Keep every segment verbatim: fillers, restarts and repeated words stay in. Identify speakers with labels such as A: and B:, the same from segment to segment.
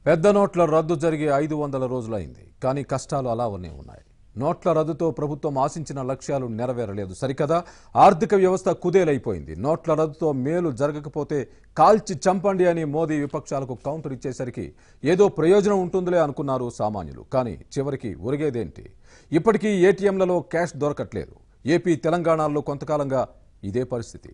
A: పెద్ద నోట్ల రద్దు జరిగి ఐదు వందల రోజులైంది. కానీ కష్టాలు అలానే ఉన్నాయి. నోట్ల రద్దుతో ప్రభుత్వం ఆశించిన లక్ష్యాలు నెరవేరలేదు. సరికదా ఆర్థిక వ్యవస్థ కుదేలైపోయింది. నోట్ల రద్దుతో మేలు జరగకపోతే కాల్చి చంపండి అని మోదీ విపక్షాలకు కౌంటర్ ఇచ్చేసరికి ఏదో ప్రయోజనం ఉంటుందిలే అనుకున్నారు సామాన్యులు. కానీ చివరికి ఒరిగేదేంటి? ఇప్పటికీ ఏటీఎంలలో క్యాష్ దొరకట్లేదు. ఏపీ తెలంగాణలో కొంతకాలంగా ఇదే పరిస్థితి.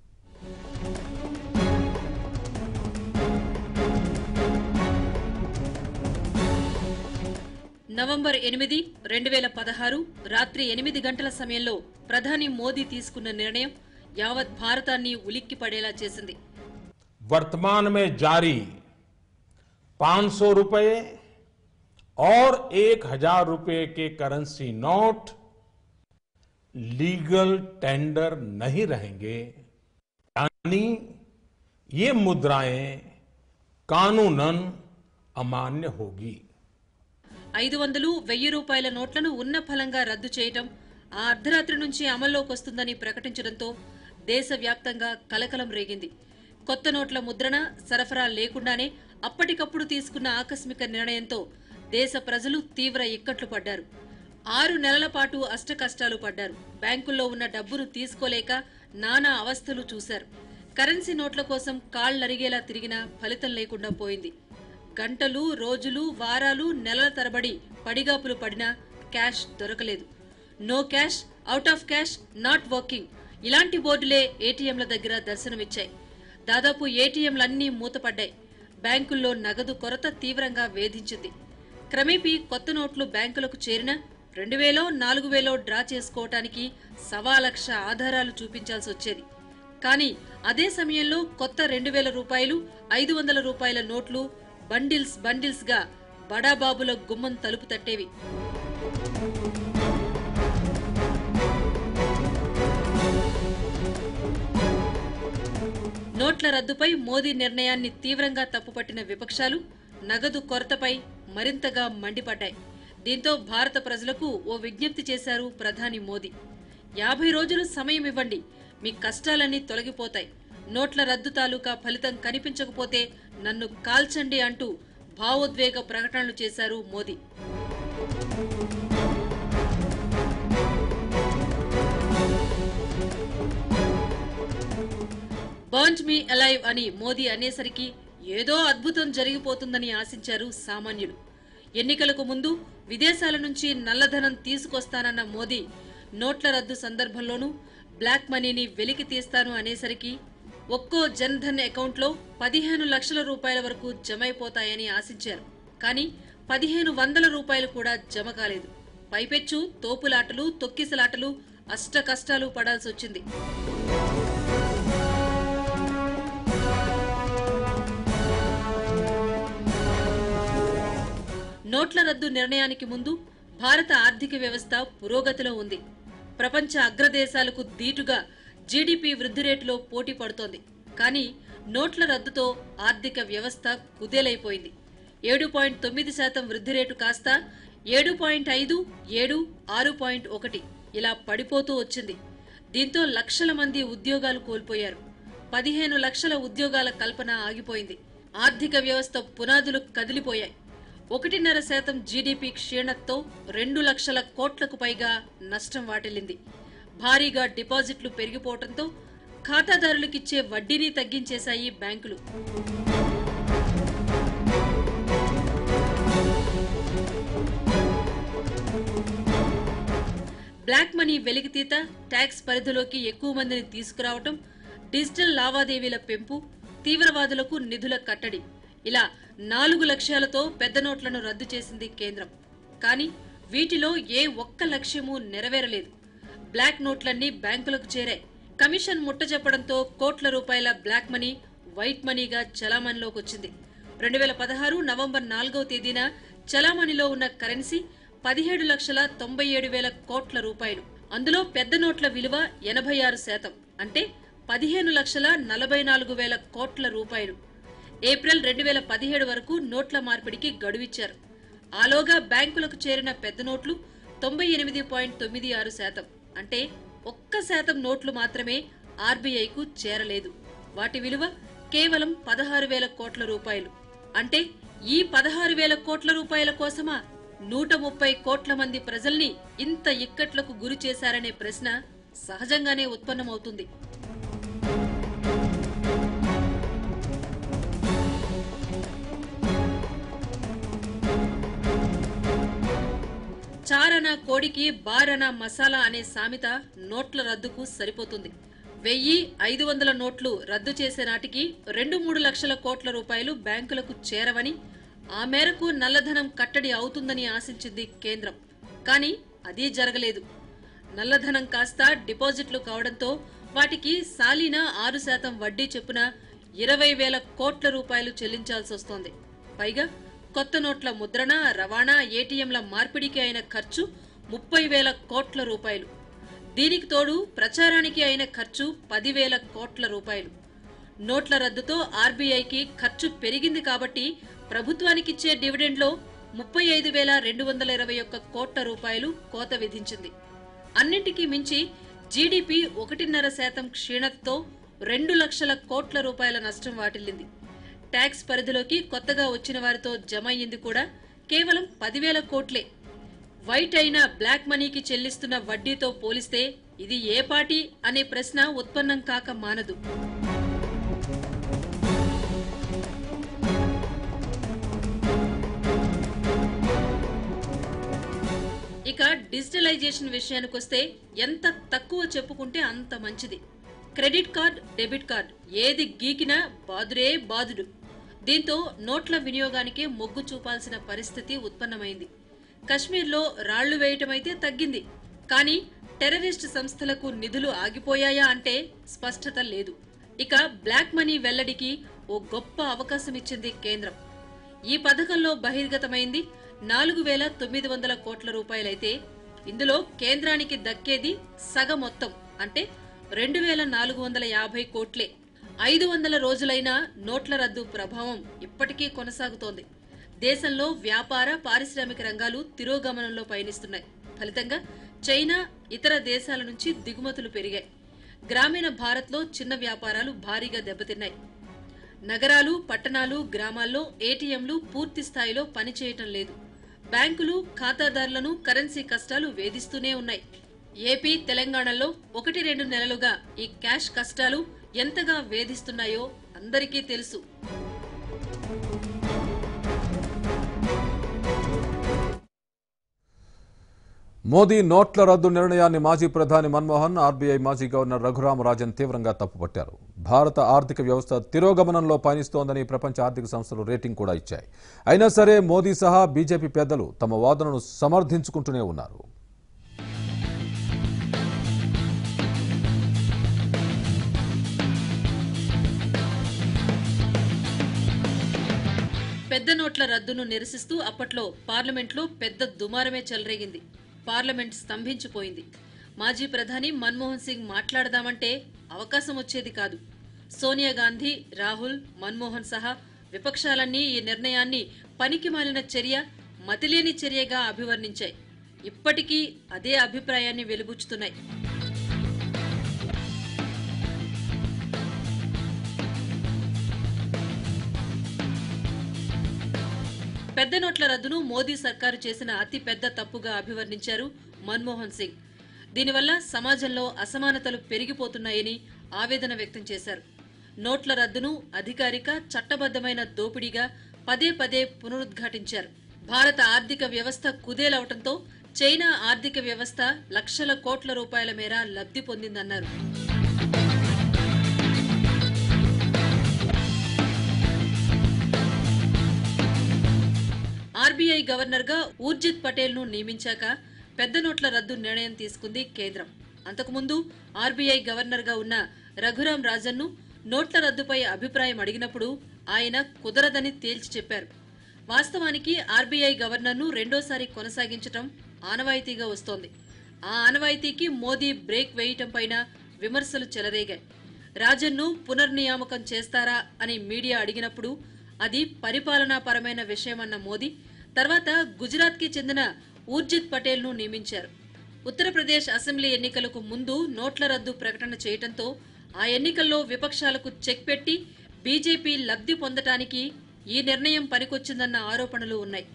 B: నవంబర్ ఎనిమిది రెండు వేల పదహారు రాత్రి ఎనిమిది గంటల సమయంలో ప్రధాని మోదీ తీసుకున్న నిర్ణయం యావత్ భారతాన్ని ఉలిక్కి పడేలా చేసింది.
C: वर्तमान में जारी पाँच सौ रुपए और एक हजार रुपए के करेंसी नोट लीगल टेंडर नहीं रहेंगे, यानी ये मुद्राएं कानूनन अमान्य होगी.
B: ఐదు వందలు వెయ్యి రూపాయల నోట్లను ఉన్న ఫలంగా రద్దు చేయటం ఆ అర్ధరాత్రి నుంచి అమల్లోకి వస్తుందని ప్రకటించడంతో దేశవ్యాప్తంగా కలకలం రేగింది. కొత్త నోట్ల ముద్రణ సరఫరా లేకుండానే అప్పటికప్పుడు తీసుకున్న ఆకస్మిక నిర్ణయంతో దేశ ప్రజలు తీవ్ర ఇక్కట్లు పడ్డారు. ఆరు నెలల పాటు అష్టకష్టాలు పడ్డారు. బ్యాంకుల్లో ఉన్న డబ్బును తీసుకోలేక నానా అవస్థలు చూశారు. కరెన్సీ నోట్ల కోసం కాళ్లరిగేలా తిరిగినా ఫలితం లేకుండా పోయింది. గంటలు రోజులు వారాలు నెలల తరబడి పడిగాపులు పడినా క్యాష్ దొరకలేదు. No cash, out of cash, not working ఇలాంటి బోర్డులే ఏటీఎంల దగ్గర దర్శనమిచ్చాయి. దాదాపు ఏటీఎంలన్నీ మూతపడ్డాయి. బ్యాంకుల్లో నగదు కొరత తీవ్రంగా వేధించింది. క్రమేపీ కొత్త నోట్లు బ్యాంకులకు చేరిన రెండు వేలో నాలుగు వేలో డ్రా చేసుకోవటానికి సవా లక్ష ఆధారాలు చూపించాల్సి వచ్చేది. కానీ అదే సమయంలో కొత్త రెండు వేల రూపాయలు ఐదు వందల రూపాయల నోట్లు బండిల్స్ బండిల్స్ గా బడాబాబుల గుమ్మం తలుపు తట్టేవి. నోట్ల రద్దుపై మోదీ నిర్ణయాన్ని తీవ్రంగా తప్పుపట్టిన విపక్షాలు నగదు కొరతపై మరింతగా మండిపడ్డాయి. దీంతో భారత ప్రజలకు ఓ విజ్ఞప్తి చేశారు ప్రధాని మోదీ. యాభై రోజులు సమయం ఇవ్వండి, మీ కష్టాలన్నీ తొలగిపోతాయి. నోట్ల రద్దు తాలూకా ఫలితం కనిపించకపోతే నన్ను కాల్చండి అంటూ భావోద్వేగ ప్రకటనలు చేశారు మోదీ. బర్న్ మీ అలైవ్ అని మోదీ అనేసరికి ఏదో అద్భుతం జరిగిపోతుందని ఆశించారు సామాన్యులు. ఎన్నికలకు ముందు విదేశాల నుంచి నల్లధనం తీసుకొస్తానన్న మోదీ నోట్ల రద్దు సందర్భంలోనూ బ్లాక్ మనీని వెలికి తీస్తాను అనేసరికి ఒక్కో జన్ ధన్ అకౌంట్లో పదిహేను లక్షల రూపాయల వరకు జమైపోతాయని ఆశించారు. కానీ పదిహేను వందల రూపాయలు కూడా జమ కాలేదు. పైపెచ్చు తోపులాటలు, తొక్కిసలాటలు, అష్ట కష్టాలు పడాల్సి వచ్చింది. నోట్ల రద్దు నిర్ణయానికి ముందు భారత ఆర్థిక వ్యవస్థ పురోగతిలో ఉంది. ప్రపంచ అగ్రదేశాలకు దీటుగా జీడీపీ వృద్ధి రేటులో పోటీ పడుతోంది. కానీ నోట్ల రద్దుతో ఆర్థిక వ్యవస్థ కుదేలైపోయింది. ఏడు పాయింట్ తొమ్మిది శాతం వృద్ధి రేటు కాస్త ఏడు పాయింట్ ఐదు, ఏడు, ఆరు పాయింట్ ఒకటి ఇలా పడిపోతూ వచ్చింది. దీంతో లక్షల మంది ఉద్యోగాలు కోల్పోయారు. పదిహేను లక్షల ఉద్యోగాల కల్పన ఆగిపోయింది. ఆర్థిక వ్యవస్థ పునాదులు కదిలిపోయాయి. ఒకటిన్నర శాతం జీడీపీ క్షీణతతో రెండు లక్షల కోట్లకు పైగా నష్టం వాటిల్లింది. భారీగా డిపాజిట్లు పెరిగిపోవడంతో ఖాతాదారులకిచ్చే వడ్డీని తగ్గించేశాయి బ్యాంకులు. బ్లాక్ మనీ వెలికితీత, ట్యాక్స్ పరిధిలోకి ఎక్కువ మందిని తీసుకురావటం, డిజిటల్ లావాదేవీల పెంపు, తీవ్రవాదులకు నిధుల కట్టడి ఇలా నాలుగు లక్ష్యాలతో పెద్ద నోట్లను రద్దు చేసింది కేంద్రం. కానీ వీటిలో ఏ ఒక్క లక్ష్యమూ నెరవేరలేదు. బ్లాక్ నోట్లన్నీ బ్యాంకులకు చేరాయి. కమిషన్ ముట్టజెప్పడంతో కోట్ల రూపాయల బ్లాక్ మనీ వైట్ మనీగా చలామణిలోకి వచ్చింది. రెండు వేల పదహారు నవంబర్ నాలుగవ తేదీన చలామణిలో ఉన్న కరెన్సీ పదిహేడు లక్షల తొంభై ఏడు వేల కోట్ల రూపాయలు. అందులో పెద్ద నోట్ల విలువ ఎనభై ఆరు శాతం అంటే పదిహేను లక్షల నలభై నాలుగు వేల కోట్ల రూపాయలు. ఏప్రిల్ రెండు వేల పదిహేడు వరకు నోట్ల మార్పిడికి గడువిచ్చారు. ఆలోగా బ్యాంకులకు చేరిన పెద్ద నోట్లు తొంభై ఎనిమిది పాయింట్ తొమ్మిది ఆరు శాతం అంటే ఒక్క శాతం నోట్లు మాత్రమే ఆర్బీఐకు చేరలేదు. వాటి విలువ కేవలం పదహారు వేల కోట్ల రూపాయలు. అంటే ఈ పదహారు వేల కోట్ల రూపాయల కోసమా నూట ముప్పై కోట్ల మంది ప్రజల్ని ఇంత ఇక్కట్లకు గురి చేశారనే ప్రశ్న సహజంగానే ఉత్పన్నమవుతుంది. చారనా కోడికి బారనా మసాలా అనే సామెత నోట్ల రద్దుకు సరిపోతుంది. వెయ్యి ఐదు వందల నోట్లు రద్దు చేసే నాటికి రెండు మూడు లక్షల కోట్ల రూపాయలు బ్యాంకులకు చేరవని, ఆ మేరకు నల్లధనం కట్టడి అవుతుందని ఆశించింది కేంద్రం. కానీ అదీ జరగలేదు. నల్లధనం కాస్త డిపాజిట్లు కావడంతో వాటికి సాలీనా ఆరు శాతం వడ్డీ చొప్పున ఇరవై వేల కోట్ల రూపాయలు చెల్లించాల్సి వస్తోంది. పైగా కొత్త నోట్ల ముద్రణ, రవాణా, ఏటీఎంల మార్పిడికి అయిన ఖర్చు ముప్పై వేల కోట్ల రూపాయలు. దీనికి తోడు ప్రచారానికి అయిన ఖర్చు పదివేల కోట్ల రూపాయలు. నోట్ల రద్దుతో ఆర్బీఐకి ఖర్చు పెరిగింది కాబట్టి ప్రభుత్వానికిచ్చే డివిడెండ్లో ముప్పై ఐదు వేల రెండు వందల ఇరవై ఒక్క కోట్ల రూపాయలు కోత విధించింది. అన్నింటికీ మించి జీడీపీ ఒకటిన్నర శాతం క్షీణతతో రెండు లక్షల కోట్ల రూపాయల నష్టం వాటిల్లింది. ట్యాక్స్ పరిధిలోకి కొత్తగా వచ్చిన వారితో జమ అయ్యింది కూడా కేవలం పదివేల కోట్లే. వైట్ అయిన బ్లాక్ మనీకి చెల్లిస్తున్న వడ్డీతో పోలిస్తే ఇది ఏ పార్టీ అనే ప్రశ్న ఉత్పన్నం కాక మానదు. ఇక డిజిటలైజేషన్ విషయానికొస్తే ఎంత తక్కువ చెప్పుకుంటే అంత మంచిది. క్రెడిట్ కార్డ్, డెబిట్ కార్డ్ ఏది గీకినా బాదురే బాదుడు. దీంతో నోట్ల వినియోగానికి మొగ్గు చూపాల్సిన పరిస్థితి ఉత్పన్నమైంది. కశ్మీర్లో రాళ్లు వేయటమైతే తగ్గింది, కానీ టెర్రరిస్ట్ సంస్థలకు నిధులు ఆగిపోయాయా అంటే స్పష్టత లేదు. ఇక బ్లాక్ మనీ వెల్లడికి ఓ గొప్ప అవకాశం ఇచ్చింది కేంద్రం. ఈ పథకంలో బహిర్గతమైంది నాలుగు వేల తొమ్మిది వందల కోట్ల రూపాయలైతే ఇందులో కేంద్రానికి దక్కేది సగ మొత్తం, అంటే రెండు వేల నాలుగు వందల యాభై కోట్లే. ఐదు వందల రోజులైన నోట్ల రద్దు ప్రభావం ఇప్పటికీ కొనసాగుతోంది. దేశంలో వ్యాపార, పారిశ్రామిక రంగాలు తిరోగమనంలో పయనిస్తున్నాయి. ఫలితంగా చైనా, ఇతర దేశాల నుంచి దిగుమతులు పెరిగాయి. గ్రామీణ భారత్లో చిన్న వ్యాపారాలు భారీగా దెబ్బతిన్నాయి. నగరాలు, పట్టణాలు, గ్రామాల్లో ఏటీఎంలు పూర్తి స్థాయిలో పనిచేయటం లేదు. బ్యాంకులు, ఖాతాదారులను కరెన్సీ కష్టాలు వేధిస్తూనే ఉన్నాయి. ఏపీ, తెలంగాణలో ఒకటి రెండు నెలలుగా ఈ క్యాష్ కష్టాలు ఎంతగా వేధిస్తున్నాయో అందరికీ తెలుసు.
A: మోదీ నోట్ల రద్దు నిర్ణయాన్ని మాజీ ప్రధాని మన్మోహన్, ఆర్బీఐ మాజీ గవర్నర్ రఘు రామ్ రాజన్ తీవ్రంగా తప్పుపట్టారు. భారత ఆర్థిక వ్యవస్థ తిరోగమనంలో పయనిస్తోందని ప్రపంచ ఆర్థిక సంస్థలు రేటింగ్ కూడా ఇచ్చాయి. అయినా సరే మోదీ సహా బీజేపీ పెద్దలు తమ వాదనను సమర్థించుకుంటూనే ఉన్నారు.
B: పెద్ద నోట్ల రద్దును నిరసిస్తూ అప్పట్లో పార్లమెంట్లో పెద్ద దుమారమే చెలరేగింది. పార్లమెంట్ స్తంభించిపోయింది. మాజీ ప్రధాని మన్మోహన్ సింగ్ మాట్లాడదామంటే అవకాశం వచ్చేది కాదు. సోనియా గాంధీ, రాహుల్, మన్మోహన్ సహా విపక్షాలన్నీ ఈ నిర్ణయాన్ని పనికిమాలిన చర్య, మతిలేని చర్యగా అభివర్ణించాయి. ఇప్పటికీ అదే అభిప్రాయాన్ని వెలుబుచ్చుతున్నాయి. పెద్ద నోట్ల రద్దును మోదీ సర్కారు చేసిన అతి పెద్ద తప్పుగా అభివర్ణించారు మన్మోహన్ సింగ్. దీనివల్ల సమాజంలో అసమానతలు పెరిగిపోతున్నాయని ఆవేదన వ్యక్తం చేశారు. నోట్ల రద్దును అధికారిక, చట్టబద్దమైన దోపిడీగా పదే పదే పునరుద్ఘాటించారు. భారత ఆర్థిక వ్యవస్థ కుదేలవటంతో చైనా ఆర్థిక వ్యవస్థ లక్షల కోట్ల రూపాయల మేర లబ్ధి పొందిందన్నారు. ఆర్బీఐ గవర్నర్గా ఊర్జిత్ పటేల్ ను నియమించాక పెద్ద నోట్ల రద్దు నిర్ణయం తీసుకుంది కేంద్రం. అంతకుముందు ఆర్బీఐ గవర్నర్గా ఉన్న రఘురాం రాజన్ ను నోట్ల రద్దుపై అభిప్రాయం అడిగినప్పుడు ఆయన కుదరదని తేల్చి చెప్పారు. వాస్తవానికి ఆర్బీఐ గవర్నర్ను రెండోసారి కొనసాగించడం ఆనవాయితీగా వస్తోంది. ఆ ఆనవాయితీకి మోదీ బ్రేక్ వేయటంపైన విమర్శలు చెలరేగాయి. రాజన్ ను పునర్నియామకం చేస్తారా అని మీడియా అడిగినప్పుడు అది పరిపాలనాపరమైన విషయమన్న మోదీ తర్వాత గుజరాత్ కి చెందిన ఊర్జిత్ పటేల్ ను నియమించారు. ఉత్తరప్రదేశ్ అసెంబ్లీ ఎన్నికలకు ముందు నోట్ల రద్దు ప్రకటన చేయడంతో ఆ ఎన్నికల్లో విపక్షాలకు చెక్ పెట్టి బీజేపీ లబ్ధి పొందటానికి ఈ నిర్ణయం పనికొచ్చిందన్న ఆరోపణలు ఉన్నాయి.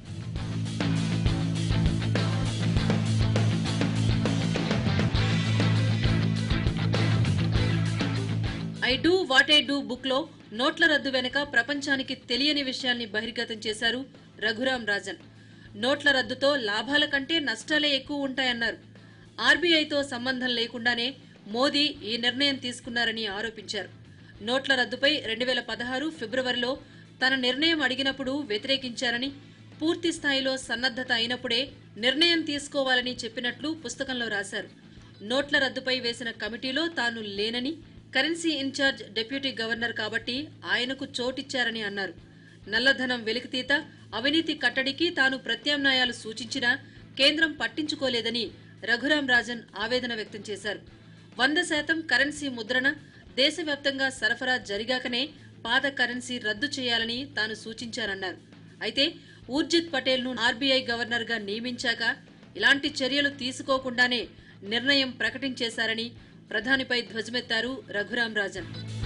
B: I do what I do book లో నోట్ల రద్దు వెనుక ప్రపంచానికి తెలియని విషయాల్ని బహిర్గతం చేశారు రఘురాం రాజన్. నోట్ల రద్దుతో లాభాల కంటే నష్టాలే ఎక్కువ ఉంటాయన్నారు. ఆర్బీఐతో సంబంధం లేకుండానే మోదీ ఈ నిర్ణయం తీసుకున్నారని ఆరోపించారు. నోట్ల రద్దుపై రెండు వేల పదహారు ఫిబ్రవరిలో తన నిర్ణయం అడిగినప్పుడు వ్యతిరేకించారని, పూర్తి స్థాయిలో సన్నద్ధత అయినప్పుడే నిర్ణయం తీసుకోవాలని చెప్పినట్లు పుస్తకంలో రాశారు. నోట్ల రద్దుపై వేసిన కమిటీలో తాను లేనని, కరెన్సీ ఇన్ఛార్జ్ డిప్యూటీ గవర్నర్ కాబట్టి ఆయనకు చోటిచ్చారని అన్నారు. నల్లధనం వెలికితీత, అవినీతి కట్టడికి తాను ప్రత్యామ్నాయాలు సూచించినా కేంద్రం పట్టించుకోలేదని రఘురాం రాజన్ ఆవేదన వ్యక్తం చేశారు. వంద శాతం కరెన్సీ ముద్రణ దేశవ్యాప్తంగా సరఫరా జరిగాకనే పాత కరెన్సీ రద్దు చేయాలని తాను సూచించారన్నారు. అయితే ఊర్జిత్ పటేల్ ను ఆర్బీఐ గవర్నర్ గా నియమించాక ఇలాంటి చర్యలు తీసుకోకుండానే నిర్ణయం ప్రకటించేశారని ప్రధానిపై ధ్వజమెత్తారు రఘురాం రాజన్.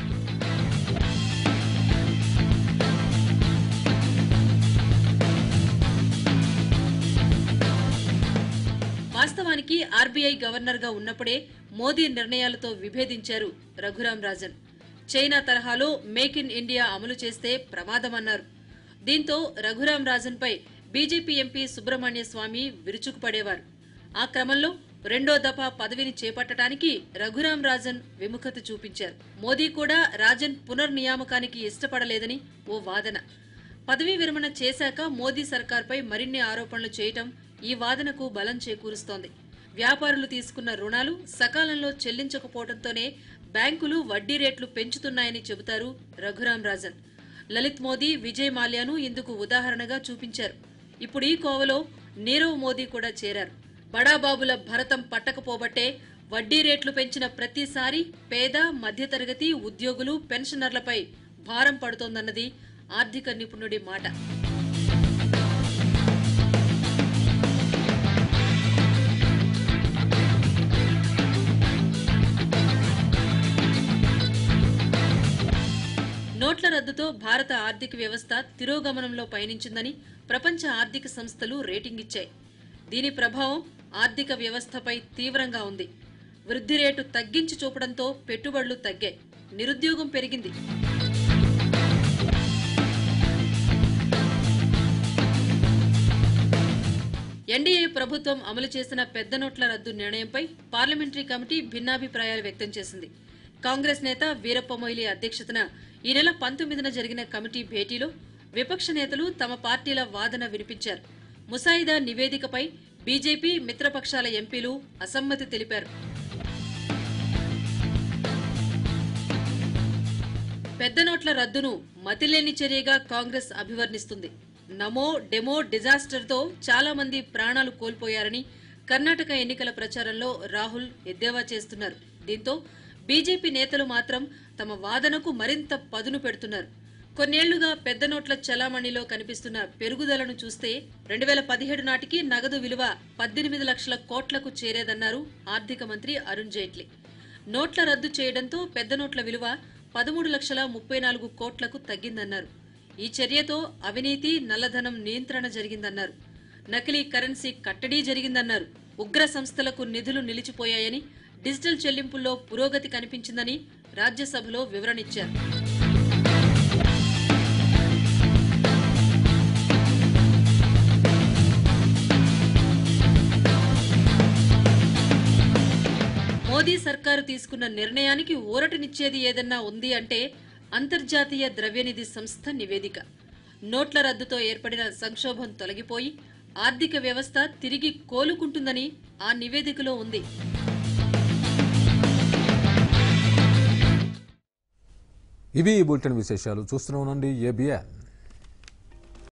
B: వాస్తవానికి ఆర్బీఐ గవర్నర్ గా ఉన్నప్పుడే మోదీ నిర్ణయాలతో విభేదించారు రఘురాం రాజన్. చైనా తరహాలో మేక్ ఇన్ ఇండియా అమలు చేస్తే ప్రమాదమన్నారు. దీంతో రఘురాం రాజన్ పై బీజేపీ ఎంపీ సుబ్రహ్మణ్య స్వామి విరుచుకుపడేవారు. ఆ క్రమంలో రెండో దఫా పదవిని చేపట్టడానికి రఘురాం రాజన్ విముఖత చూపించారు. మోదీ కూడా రాజన్ పునర్నియామకానికి ఇష్టపడలేదని ఓ వాదన. పదవీ విరమణ చేశాక మోదీ సర్కార్పై మరిన్ని ఆరోపణలు చేయటం ఈ వాదనకు బలం చేకూరుస్తోంది. వ్యాపారులు తీసుకున్న రుణాలు సకాలంలో చెల్లించకపోవడంతోనే బ్యాంకులు వడ్డీ రేట్లు పెంచుతున్నాయని చెబుతారు రఘురాం రాజన్. లలిత్ మోదీ, విజయ్ మాల్యాను ఇందుకు ఉదాహరణగా చూపించారు. ఇప్పుడు ఈ కోవలో నీరవ్ మోదీ కూడా చేరారు. బడాబాబుల భరతం పట్టకపోబట్టే వడ్డీ రేట్లు పెంచిన ప్రతిసారి పేద, మధ్యతరగతి, ఉద్యోగులు, పెన్షనర్లపై భారం పడుతోందన్నది ఆర్థిక నిపుణుడి మాట. నోట్ల రద్దుతో భారత ఆర్థిక వ్యవస్థ తిరోగమనంలో పయనించిందని ప్రపంచ ఆర్థిక సంస్థలు రేటింగ్ ఇచ్చాయి. దీని ప్రభావం ఆర్థిక వ్యవస్థపై తీవ్రంగా ఉంది. వృద్ధి రేటు తగ్గించి చూపడంతో పెట్టుబడులు తగ్గాయి, నిరుద్యోగం పెరిగింది. ఎన్డీఏ ప్రభుత్వం అమలు చేసిన పెద్ద నోట్ల రద్దు నిర్ణయంపై పార్లమెంటరీ కమిటీ భిన్నాభిప్రాయాలు వ్యక్తం చేసింది. కాంగ్రెస్ నేత వీరప్ప మొయిలీ అధ్యక్షతన ఈ నెల పంతొమ్మిదిన జరిగిన కమిటీ భేటీలో విపక్ష నేతలు తమ పార్టీల వాదన వినిపించారు. ముసాయిదా నివేదికపై బీజేపీ, మిత్రపక్షాల ఎంపీలు అసమ్మతి తెలిపారు. పెద్ద నోట్ల రద్దును మతిలేని చర్యగా కాంగ్రెస్ అభివర్ణిస్తుంది. నమో డెమో డిజాస్టర్తో చాలా మంది ప్రాణాలు కోల్పోయారని కర్ణాటక ఎన్నికల ప్రచారంలో రాహుల్ ఎద్దేవా చేస్తున్నారు. దీంతో బీజేపీ నేతలు మాత్రం తమ వాదనకు మరింత పదును పెడుతున్నారు. కొన్నేళ్లుగా పెద్ద నోట్ల చలామణిలో కనిపిస్తున్న పెరుగుదలను చూస్తే రెండు వేల పదిహేడు నాటికి నగదు విలువ పద్దెనిమిది లక్షల కోట్లకు చేరేదన్నారు ఆర్థిక మంత్రి అరుణ్ జైట్లీ. నోట్ల రద్దు చేయడంతో పెద్ద నోట్ల విలువ పదమూడు లక్షల ముప్పై నాలుగు కోట్లకు తగ్గిందన్నారు. ఈ చర్యతో అవినీతి, నల్లధనం నియంత్రణ జరిగిందన్నారు. నకిలీ కరెన్సీ కట్టడీ జరిగిందన్నారు. ఉగ్ర సంస్థలకు నిధులు నిలిచిపోయాయని, డిజిటల్ చెల్లింపుల్లో పురోగతి కనిపించిందని రాజ్యసభలో వివరణిచ్చారు. మోదీ సర్కారు తీసుకున్న నిర్ణయానికి ఊరటనిచ్చేది ఏదన్నా ఉంది అంటే అంతర్జాతీయ ద్రవ్యనిధి సంస్థ నివేదిక. నోట్ల రద్దుతో ఏర్పడిన సంక్షోభం తొలగిపోయి ఆర్థిక వ్యవస్థ తిరిగి కోలుకుంటుందని ఆ నివేదికలో ఉంది.
A: ఇవి ఈ బులెటిన్ విశేషాలు. చూస్తూనే ఉండండి ఏబిఎన్.